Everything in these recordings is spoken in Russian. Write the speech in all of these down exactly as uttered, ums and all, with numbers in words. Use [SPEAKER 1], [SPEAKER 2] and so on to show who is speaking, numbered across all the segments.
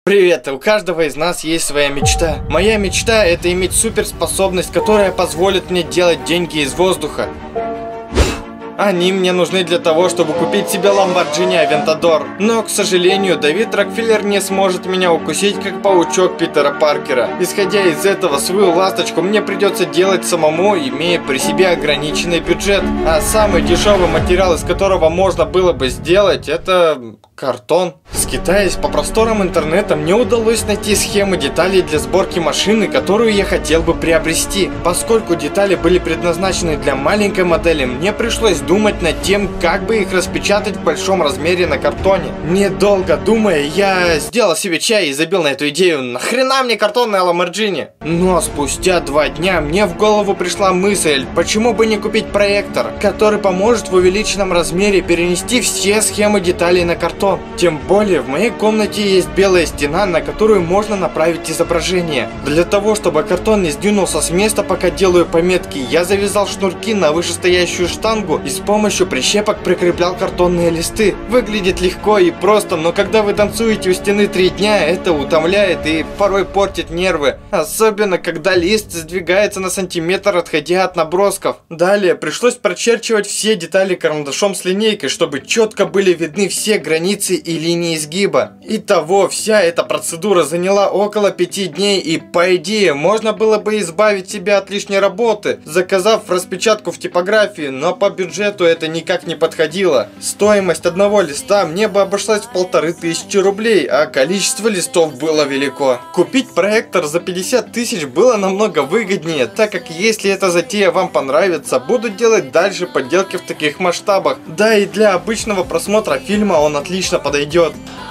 [SPEAKER 1] Привет, у каждого из нас есть своя мечта. Моя мечта — это иметь суперспособность, которая позволит мне делать деньги из воздуха. Они мне нужны для того, чтобы купить себе Lamborghini Aventador. Но, к сожалению, Дэвид Рокфеллер не сможет меня укусить, как паучок Питера Паркера. Исходя из этого, свою ласточку мне придется делать самому, имея при себе ограниченный бюджет. А самый дешевый материал, из которого можно было бы сделать, это картон. Скитаясь по просторам интернета, мне удалось найти схемы деталей для сборки машины, которую я хотел бы приобрести. Поскольку детали были предназначены для маленькой модели, мне пришлось думать над тем, как бы их распечатать в большом размере на картоне. Недолго думая, я сделал себе чай и забил на эту идею. Нахрена мне картонная Lamborghini? Но спустя два дня мне в голову пришла мысль, почему бы не купить проектор, который поможет в увеличенном размере перенести все схемы деталей на картон. Тем более в моей комнате есть белая стена, на которую можно направить изображение. Для того, чтобы картон не сдвинулся с места, пока делаю пометки, я завязал шнурки на вышестоящую штангу и с помощью прищепок прикреплял картонные листы. Выглядит легко и просто, но когда вы танцуете у стены три дня, это утомляет и порой портит нервы. Особенно, когда лист сдвигается на сантиметр, отходя от набросков. Далее пришлось прочерчивать все детали карандашом с линейкой, чтобы четко были видны все границы и линии изгиба. Итого, вся эта процедура заняла около пяти дней, и по идее можно было бы избавить себя от лишней работы, заказав распечатку в типографии, но по бюджету это никак не подходило. Стоимость одного листа мне бы обошлась в полторы тысячи рублей, а количество листов было велико. Купить проектор за пятьдесят тысяч было намного выгоднее, так как если эта затея вам понравится, буду делать дальше поделки в таких масштабах. Да и для обычного просмотра фильма он отлично подойдет.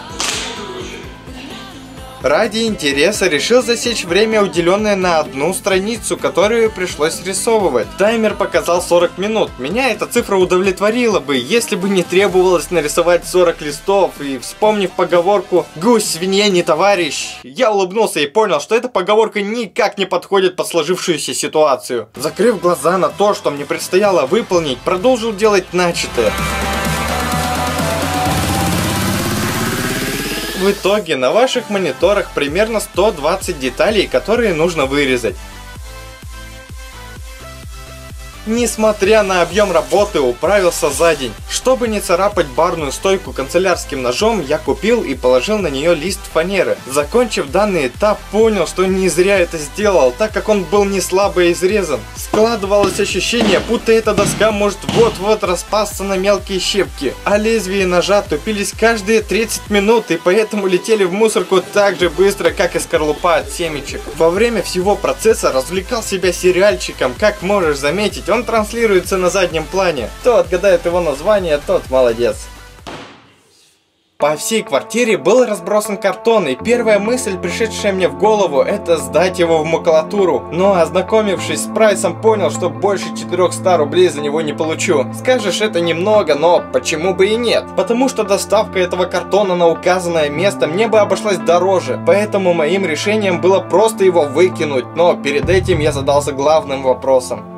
[SPEAKER 1] Ради интереса решил засечь время, уделенное на одну страницу, которую пришлось рисовывать. Таймер показал сорок минут. Меня эта цифра удовлетворила бы, если бы не требовалось нарисовать сорок листов. И вспомнив поговорку «Гусь свинье не товарищ», я улыбнулся и понял, что эта поговорка никак не подходит под сложившуюся ситуацию. Закрыв глаза на то, что мне предстояло выполнить, продолжил делать начатое. В итоге на ваших мониторах примерно сто двадцать деталей, которые нужно вырезать. Несмотря на объем работы, управился за день. Чтобы не царапать барную стойку канцелярским ножом, я купил и положил на нее лист фанеры. Закончив данный этап, понял, что не зря это сделал, так как он был не слабо изрезан. Складывалось ощущение, будто эта доска может вот-вот распасться на мелкие щепки, а лезвия ножа тупились каждые тридцать минут и поэтому летели в мусорку так же быстро, как и скорлупа от семечек. Во время всего процесса развлекал себя сериальчиком, как можешь заметить, он транслируется на заднем плане. Кто отгадает его название, тот молодец. По всей квартире был разбросан картон, и первая мысль, пришедшая мне в голову, это сдать его в макулатуру. Но ознакомившись с прайсом, понял, что больше четырёхсот рублей за него не получу. Скажешь, это немного, но почему бы и нет? Потому что доставка этого картона на указанное место мне бы обошлась дороже. Поэтому моим решением было просто его выкинуть, но перед этим я задался главным вопросом.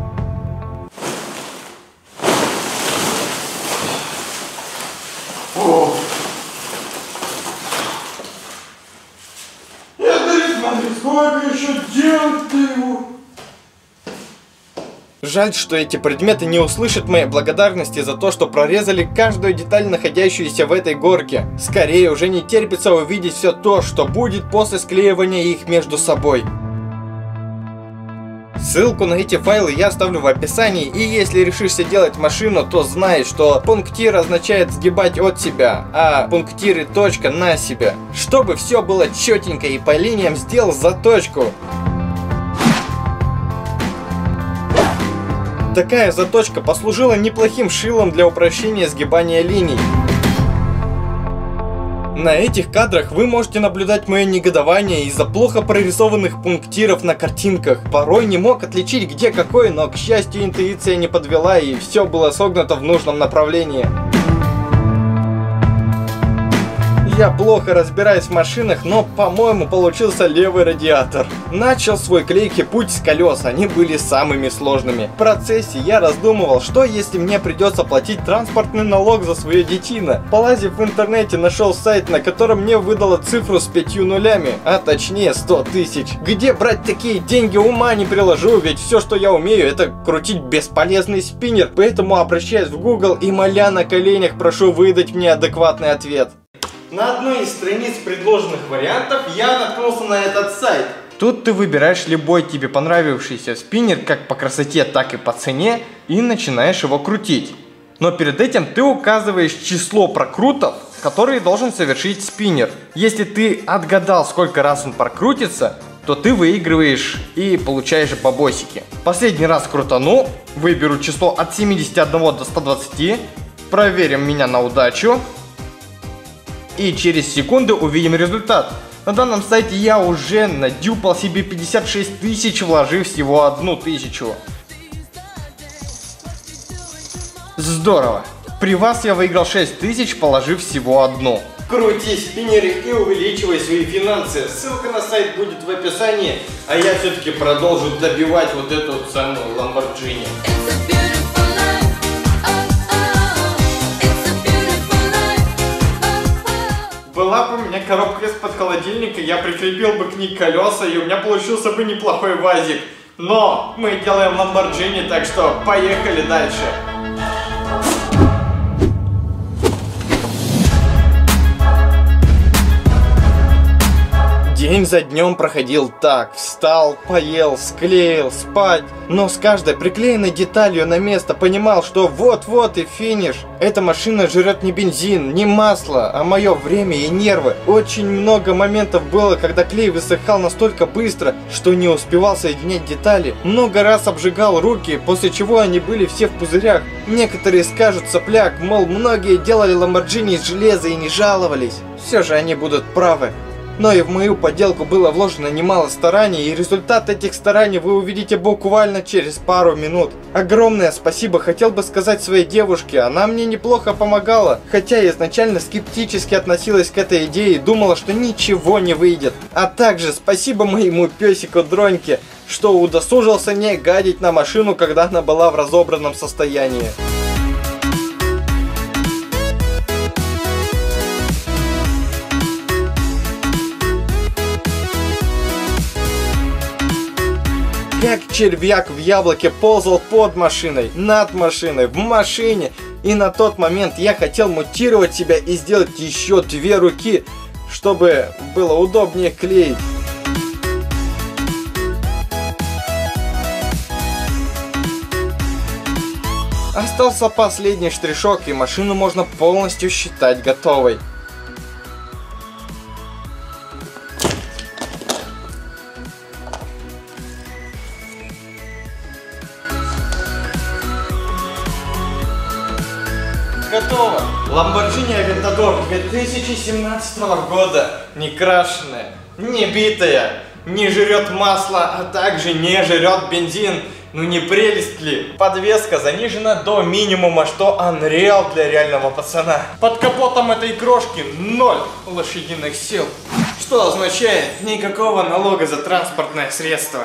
[SPEAKER 2] Сколько еще делать-то его?
[SPEAKER 1] Жаль, что эти предметы не услышат моей благодарности за то, что прорезали каждую деталь, находящуюся в этой горке. Скорее уже не терпится увидеть все то, что будет после склеивания их между собой. Ссылку на эти файлы я оставлю в описании, и если решишься делать машину, то знай, что пунктир означает сгибать от себя, а пунктиры точка на себя. Чтобы все было четенько и по линиям, сделал заточку. Такая заточка послужила неплохим шилом для упрощения сгибания линий. На этих кадрах вы можете наблюдать мое негодование из-за плохо прорисованных пунктиров на картинках. Порой не мог отличить, где какой, но, к счастью, интуиция не подвела, и все было согнуто в нужном направлении. Я плохо разбираюсь в машинах, но, по-моему, получился левый радиатор. Начал свой клейкий путь с колес, они были самыми сложными. В процессе я раздумывал, что если мне придется платить транспортный налог за свое детино. Полазив в интернете, нашел сайт, на котором мне выдало цифру с пятью нулями, а точнее сто тысяч. Где брать такие деньги, ума не приложу, ведь все, что я умею, это крутить бесполезный спиннер. Поэтому обращаюсь в Google и, моля на коленях, прошу выдать мне адекватный ответ. На одной из страниц предложенных вариантов я наткнулся на этот сайт. Тут ты выбираешь любой тебе понравившийся спиннер как по красоте, так и по цене и начинаешь его крутить. Но перед этим ты указываешь число прокрутов, которые должен совершить спиннер. Если ты отгадал, сколько раз он прокрутится, то ты выигрываешь и получаешь бабосики. Последний раз крутану, выберу число от семидесяти одного до ста двадцати, проверим меня на удачу. И через секунду увидим результат. На данном сайте я уже надюпал себе пятьдесят шесть тысяч, вложив всего одну тысячу. Здорово! При вас я выиграл шесть тысяч, положив всего одну. Крути спиннеры и увеличивай свои финансы. Ссылка на сайт будет в описании. А я все-таки продолжу добивать вот эту вот самую Lamborghini. Была бы у меня коробка из-под холодильника, я прикрепил бы к ней колеса, и у меня получился бы неплохой вазик. Но мы делаем Lamborghini, так что поехали дальше. День за днем проходил так. Встал, поел, склеил, спать. Но с каждой приклеенной деталью на место понимал, что вот-вот и финиш. Эта машина жрет не бензин, не масло, а мое время и нервы. Очень много моментов было, когда клей высыхал настолько быстро, что не успевал соединять детали. Много раз обжигал руки, после чего они были все в пузырях. Некоторые скажут сопляк, мол, многие делали Lamborghini из железа и не жаловались. Все же они будут правы. Но и в мою подделку было вложено немало стараний, и результат этих стараний вы увидите буквально через пару минут. Огромное спасибо хотел бы сказать своей девушке, она мне неплохо помогала, хотя изначально скептически относилась к этой идее и думала, что ничего не выйдет. А также спасибо моему песику Дроньке, что удосужился не гадить на машину, когда она была в разобранном состоянии. Как червяк в яблоке ползал под машиной, над машиной, в машине. И на тот момент я хотел мутировать себя и сделать еще две руки, чтобы было удобнее клеить. Остался последний штришок, и машину можно полностью считать готовой. Готово! Lamborghini Aventador две тысячи семнадцатого года. Не крашеная, не битая, не жрет масло, а также не жрет бензин. Ну не прелесть ли? Подвеска занижена до минимума, что Unreal для реального пацана. Под капотом этой крошки ноль лошадиных сил. Что означает никакого налога за транспортное средство.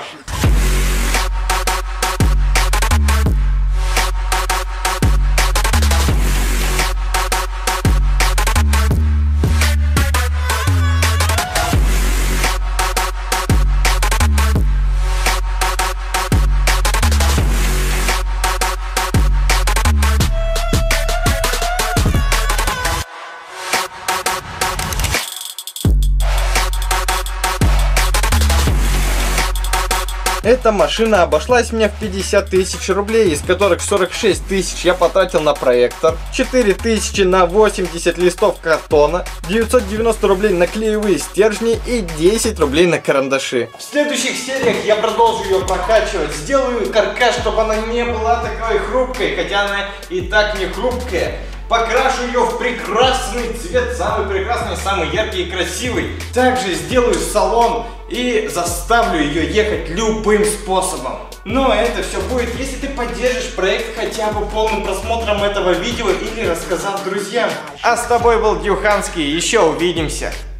[SPEAKER 1] Эта машина обошлась мне в пятьдесят тысяч рублей, из которых сорок шесть тысяч я потратил на проектор, четыре тысячи на восемьдесят листов картона, девятьсот девяносто рублей на клеевые стержни и десять рублей на карандаши. В следующих сериях я продолжу ее прокачивать, сделаю каркас, чтобы она не была такой хрупкой, хотя она и так не хрупкая. покрашу ее в прекрасный цвет, самый прекрасный, самый яркий и красивый. Также сделаю салон и заставлю ее ехать любым способом. Но это все будет, если ты поддержишь проект хотя бы полным просмотром этого видео или рассказав друзьям. А с тобой был Дьюханский, еще увидимся.